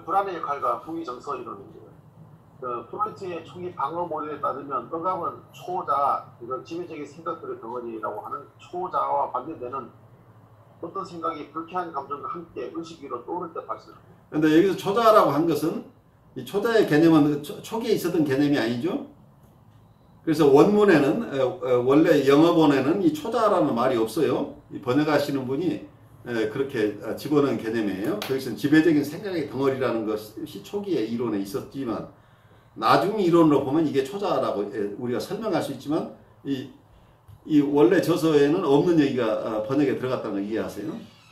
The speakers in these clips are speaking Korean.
불안의 역할과 후기 정서 이론입니다. 프로이트의 초기 방어 모델에 따르면 억압은 초자, 이건 지배적인 생각들의 덩어리라고 하는 초자와 반대되는 어떤 생각이 불쾌한 감정과 함께 의식 위로 떠오를 때 발생합니다. 그런데 여기서 초자라고 한 것은 이 초자의 개념은 초기에 있었던 개념이 아니죠. 그래서 원문에는 원래 영어본에는 이 초자라는 말이 없어요. 이 번역하시는 분이 그렇게 집어넣은 개념이에요. 거기서 지배적인 생각의 덩어리라는 것이 초기에 이론에 있었지만 나중 이론으로 보면 이게 초자라고 우리가 설명할 수 있지만 이 원래 저서에는 없는 얘기가 번역에 들어갔다는 걸 이해하세요?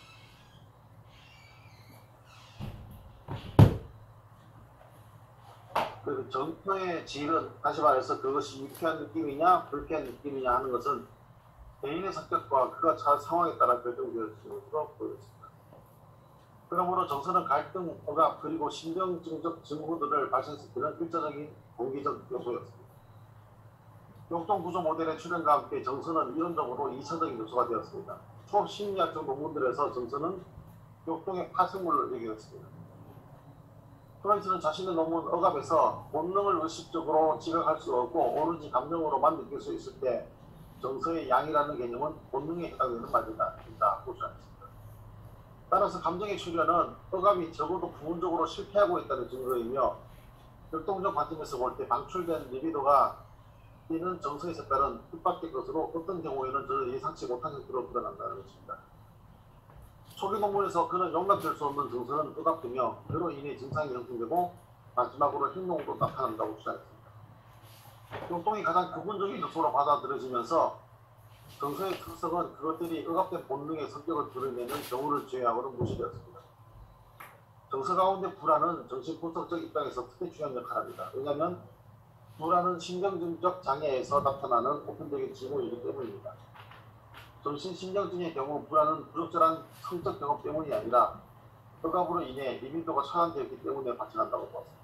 그 정서의 질은 다시 말해서 그것이 유쾌한 느낌이냐 불쾌한 느낌이냐 하는 것은 개인의 성격과 그가 처한 상황에 따라 결정되어 있는 것으로 보여집니다. 그러므로 정서는 갈등, 억압, 그리고 신경증적 증후들을 발생시키는 일차적인 동기적 요소였습니다. 역동구조 모델의 출현과 함께 정서는 이론적으로 2차적인 요소가 되었습니다. 초심리학적 논문들에서 정서는 역동의 파생물로 여겨졌습니다. 프로이트는 자신의 논문 억압에서 본능을 의식적으로 지각할 수 없고 오로지 감정으로만 느낄 수 있을 때 정서의 양이라는 개념은 본능에 해당되는 말이다 보시하였습니다. 따라서 감정의 출현은 억압이 적어도 부분적으로 실패하고 있다는 증거이며 역동적 관점에서 볼 때 방출된 리비도가 띠는 정서의 색깔은 뜻밖의 것으로 어떤 경우에는 전혀 예상치 못한 형태로 드러난다는 것입니다. 초기 논문에서 그는 용납될 수 없는 정서는 억압되며 그로 인해 증상이 형성되고 마지막으로 행동으로 나타난다고 주장했습니다. 역동이 가장 근본적인 요소로 받아들여지면서 정서의 특성은 그것들이 억압된 본능의 성격을 드러내는 경우를 제외하고는 무시되었습니다. 정서 가운데 불안은 정신분석적 입장에서 특히 중요한 역할을 합니다. 왜냐하면 불안은 신경증적 장애에서 나타나는 보편적인 징후이기 때문입니다. 정신신경증의 경우 불안은 부적절한 성적 경험 때문이 아니라 억압으로 인해 리비도가 차단되었기 때문에 발생한다고 보았습니다.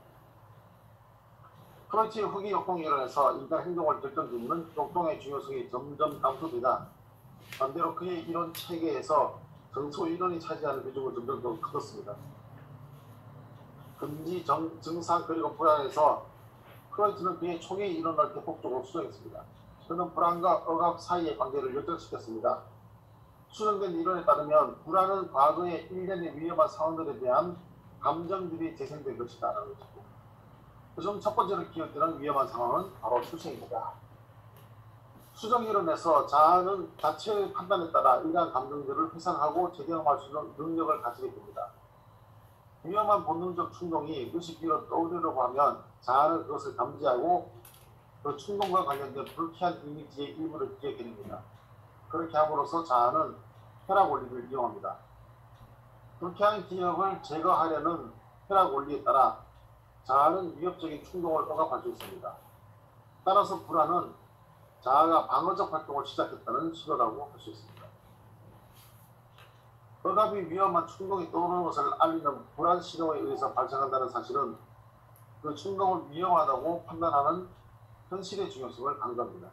프로이트의 후기 역동 이론에서 인간 행동을 결정짓는 역동의 중요성이 점점 감소되다 반대로 그의 이론 체계에서 정서 이론이 차지하는 비중은 점점 더 커졌습니다. 금지, 증상 그리고 불안에서 프로이트는 그의 초기 이론을 대폭적으로 수정했습니다. 그는 불안과 억압 사이의 관계를 역전시켰습니다. 수정된 이론에 따르면 불안은 과거의 일련의 위험한 상황들에 대한 감정들이 재생된 것이다 라는 것입니다. 그중 첫 번째로 기억되는 위험한 상황은 바로 출생입니다. 수정 이론에서 자아는 자체의 판단에 따라 이러한 감정들을 회상하고 재경험할 수 있는 능력을 가지게 됩니다. 위험한 본능적 충동이 의식 위로 떠오르려고 하면 자아는 그것을 감지하고 그 충동과 관련된 불쾌한 이미지의 일부를 기억해냅니다. 그렇게 함으로써 자아는 쾌락 원리를 이용합니다. 불쾌한 기억을 제거하려는 쾌락 원리에 따라 자아는 위협적인 충동을 억압할 수 있습니다. 따라서 불안은 자아가 방어적 활동을 시작했다는 신호라고 할 수 있습니다. 억압이 위험한 충동이 떠오르는 것을 알리는 불안 신호에 의해서 발생한다는 사실은 그 충동을 위험하다고 판단하는 현실의 중요성을 강조합니다.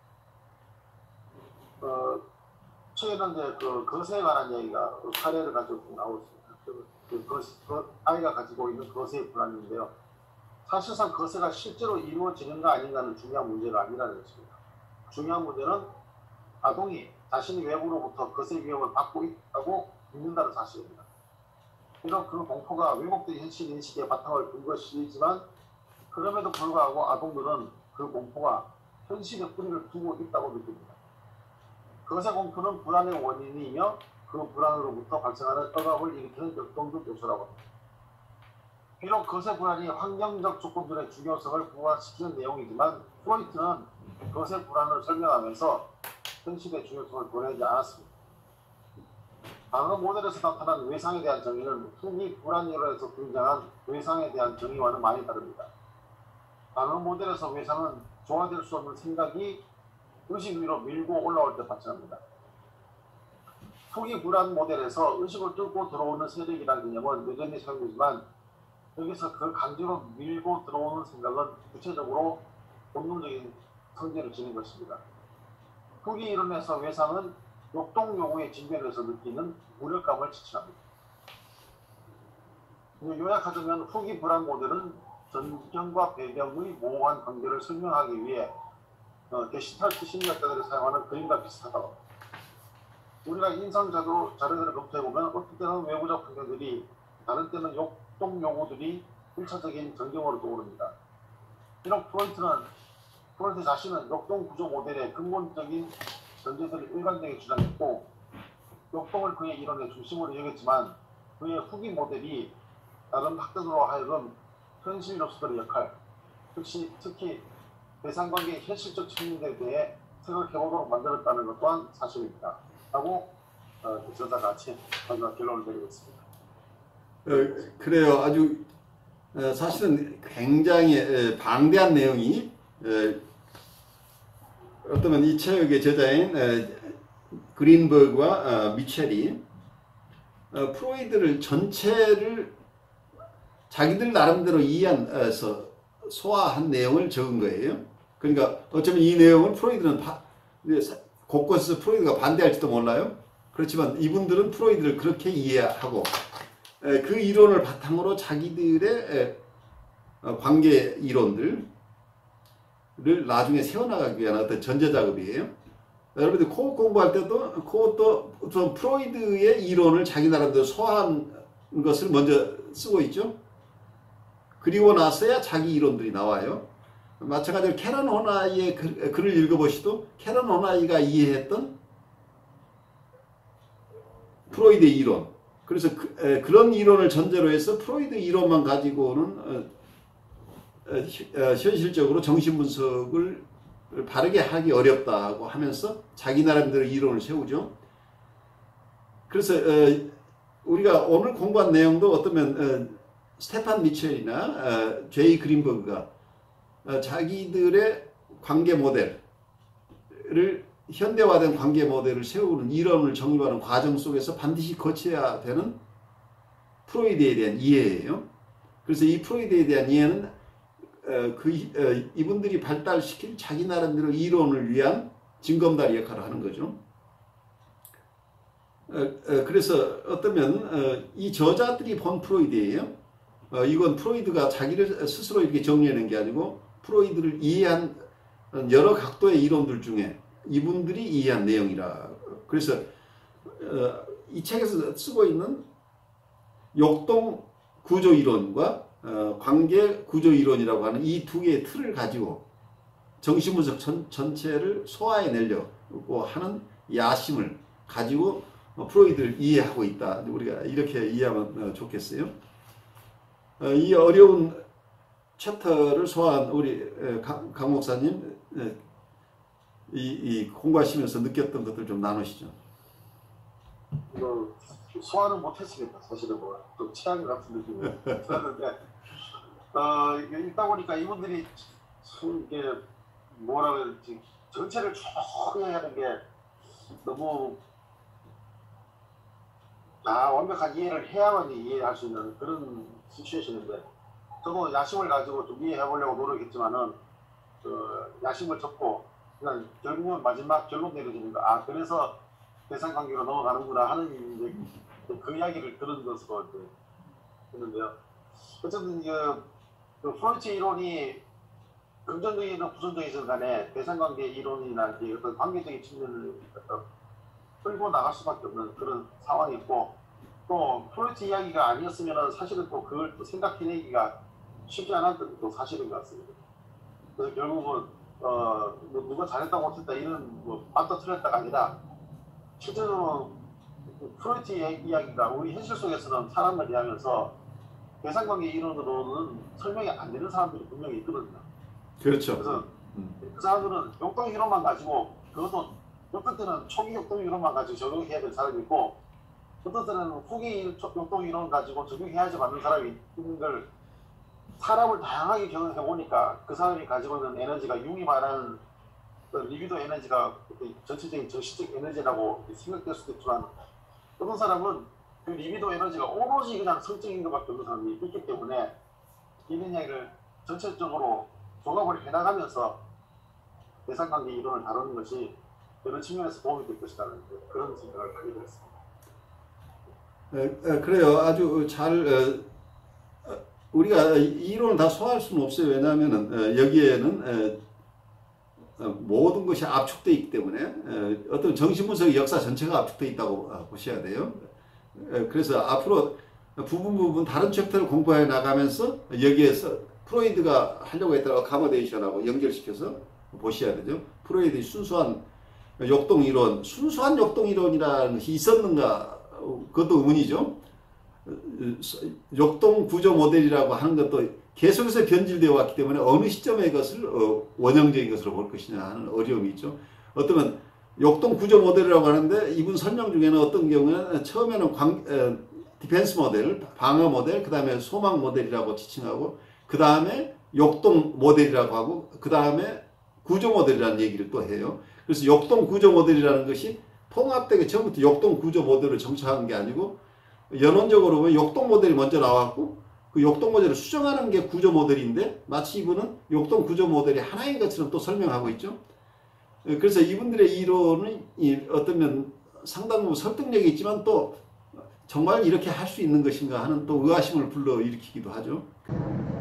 최근에 이제 그 거세에 관한 이야기가 사례를 가지고 나오고 있습니다. 아이가 가지고 있는 거세의 불안인데요. 사실상 거세가 실제로 이루어지는가 아닌가는 중요한 문제가 아니라는 것입니다. 중요한 문제는 아동이 자신이 외부로부터 거세 위협을 받고 있다고 믿는다는 사실입니다. 비록 그 공포가 왜곡된 현실 인식에 바탕을 둔 것이지만 그럼에도 불구하고 아동들은 그 공포가 현실의 뿌리를 두고 있다고 느낍니다. 거세 공포는 불안의 원인이며 그 불안으로부터 발생하는 억압을 일으키는 역동적 요소라고 합니다. 비록 거세 불안이 환경적 조건들의 중요성을 부각시키는 내용이지만 프로이트는 거세 불안을 설명하면서 현실의 중요성을 도내지 않았습니다. 방어 모델에서 나타난 외상에 대한 정의는 후기 불안 이론에서 등장한 외상에 대한 정의와는 많이 다릅니다. 방어 모델에서 외상은 조화될 수 없는 생각이 의식 위로 밀고 올라올 때 발생합니다. 후기 불안 모델에서 의식을 뚫고 들어오는 세력이라는 개념은 여전히 사용되지만 여기서 그 강제로 밀고 들어오는 생각은 구체적으로 본능적인 성질을 지닌 것입니다. 후기 이론에서 외상은 역동 요구의 진변에서 느끼는 무력감을 지칭합니다. 요약하자면 후기 불안 모델은 전경과 배경의 모호한 관계를 설명하기 위해 게슈탈트 심리학자들이 사용하는 그림과 비슷하다고. 우리가 인상 자료들을 검토해보면 어떤 때는 외부적 환경들이, 다른 때는 역동 요구들이 1차적인 전경으로 떠오릅니다. 비록 프로이트 자신은 역동 구조 모델의 근본적인 전제들을 일관되게 주장했고 역동을 그의 이론의 중심으로 여겼지만 그의 후기 모델이 다른 학자들로 하여금 현실 요소들의 역할, 특히 대상관계의 현실적 측면에 대해 생각해보도록 만들었다는 것 또한 사실입니다. 라고 저자가 마지막 결론을 내리고 있습니다. 그래요. 아주 사실은 굉장히 방대한 내용이 어쩌면 이 책의 저자인 그린버그와 미첼이 프로이드를 전체를 자기들 나름대로 이해해서 소화한 내용을 적은 거예요. 그러니까 어쩌면 이 내용을 프로이드는 곳곳에서 프로이드가 반대할지도 몰라요. 그렇지만 이분들은 프로이드를 그렇게 이해하고 그 이론을 바탕으로 자기들의 관계 이론들을 나중에 세워나가기 위한 어떤 전제작업이에요. 여러분들 코어 공부할 때도 그것도 좀 프로이드의 이론을 자기 나름대로 소화한 것을 먼저 쓰고 있죠. 그리고 나서야 자기 이론들이 나와요. 마찬가지로 캐런 호나이의 글을 읽어보시도 캐런 호나이가 이해했던 프로이드의 이론, 그래서 그런 이론을 전제로 해서 프로이드 이론만 가지고는 현실적으로 정신분석을 바르게 하기 어렵다고 하면서 자기 나름대로 이론을 세우죠. 그래서 우리가 오늘 공부한 내용도 어쩌면 스테판 미첼이나 제이 그린버그가 자기들의 관계 모델을 현대화된 관계 모델을 세우는 이론을 정립하는 과정 속에서 반드시 거쳐야 되는 프로이드에 대한 이해예요. 그래서 이 프로이드에 대한 이해는 이분들이 발달시킨 자기 나름대로 이론을 위한 징검다리 역할을 하는 거죠. 그래서 어쩌면 이 저자들이 본 프로이드예요. 이건 프로이드가 자기를 스스로 이렇게 정리하는 게 아니고 프로이드를 이해한 여러 각도의 이론들 중에 이분들이 이해한 내용이라. 그래서 이 책에서 쓰고 있는 역동 구조 이론과 관계 구조 이론이라고 하는 이 두 개의 틀을 가지고 정신분석 전체를 소화해내려고 하는 야심을 가지고 프로이드를 이해하고 있다. 우리가 이렇게 이해하면 좋겠어요. 이 어려운 챕터를 소화한 우리 강 목사님, 이 공부하시면서 느꼈던 것들 좀 나누시죠. 소화는 못했습니다. 사실은 좀 취향 같은 느낌이 들었는데 읽다 보니까 이분들이 이게 뭐라 그럴지 전체를 쭉 이해하는 게 너무 완벽한 이해를 해야만 이해할 수 있는 그런 시츄에이션인데 저도 야심을 가지고 좀 이해해 보려고 노력했지만은 야심을 접고 그냥 결국은 마지막 결론 내려지는 거 그래서 대상관계로 넘어가는구나 하는 그 이야기를 들은 것으로 했는데요. 어쨌든 그 프로이트 이론이 긍정적이든 부정적이든 간에 대상관계 이론이나 어떤 관계적인 측면을 끌고 나갈 수밖에 없는 그런 상황이 있고 또 프로이트 이야기가 아니었으면 사실은 또 그걸 또 생각해내기가 쉽지 않았던 것도 사실인 것 같습니다. 그래서 결국은 누가 잘했다 못했다 이런 맞다 틀렸다가 아니라 실제로 프로이트 이야기가 우리 현실 속에서는 사람을 이해하면서 대상관계 이론으로는 설명이 안 되는 사람들이 분명히 있거든요. 그렇죠. 그래서 그 사람들은 역동 이론만 가지고 그것도 어떤 때는 초기 역동 이론만 가지고 적용해야 될 사람이 있고 어떤 때는 후기 역동 이론 가지고 적용해야지 맞는 사람이 있는 걸 사람을 다양하게 경험해 보니까 그 사람이 가지고 있는 에너지가 융이 말하는 리비도 에너지가 전체적인 정신적 에너지라고 생각될 수도 있지만 어떤 사람은 그 리비도 에너지가 오로지 그냥 성적인 것밖에 없는 사람이 있기 때문에 이런 이야기를 전체적으로 종합을 해나가면서 대상관계 이론을 다루는 것이 여러 측면에서 도움이 될 것이라는 그런 생각을 하게 되었습니다. 그래요. 아주 잘 우리가 이 이론을 다 소화할 수는 없어요. 왜냐하면은 여기에는 모든 것이 압축되어 있기 때문에 어떤 정신분석의 역사 전체가 압축되어 있다고 보셔야 돼요. 그래서 앞으로 부분 다른 챕터를 공부해 나가면서 여기에서 프로이드가 하려고 했던 어카모데이션하고 연결시켜서 보셔야 되죠. 프로이드의 순수한 역동이론, 순수한 역동이론이라는 것이 있었는가, 그것도 의문이죠. 역동구조 모델이라고 하는 것도 계속해서 변질되어 왔기 때문에 어느 시점에 이것을 원형적인 것으로 볼 것이냐 하는 어려움이 있죠. 어쩌면 역동구조 모델이라고 하는데 이분 설명 중에는 어떤 경우에는 처음에는 디펜스 모델, 방어 모델, 그 다음에 소망 모델이라고 지칭하고 그 다음에 역동 모델이라고 하고 그 다음에 구조 모델이라는 얘기를 또 해요. 그래서 역동 구조 모델이라는 것이 통합되게 처음부터 역동 구조 모델을 정착한 게 아니고 연원적으로 보면 역동 모델이 먼저 나왔고 그 역동 모델을 수정하는 게 구조 모델인데 마치 이분은 역동 구조 모델이 하나인 것처럼 또 설명하고 있죠. 그래서 이분들의 이론은 어떤 면 상당 부분 설득력이 있지만 또 정말 이렇게 할 수 있는 것인가 하는 또 의아심을 불러일으키기도 하죠.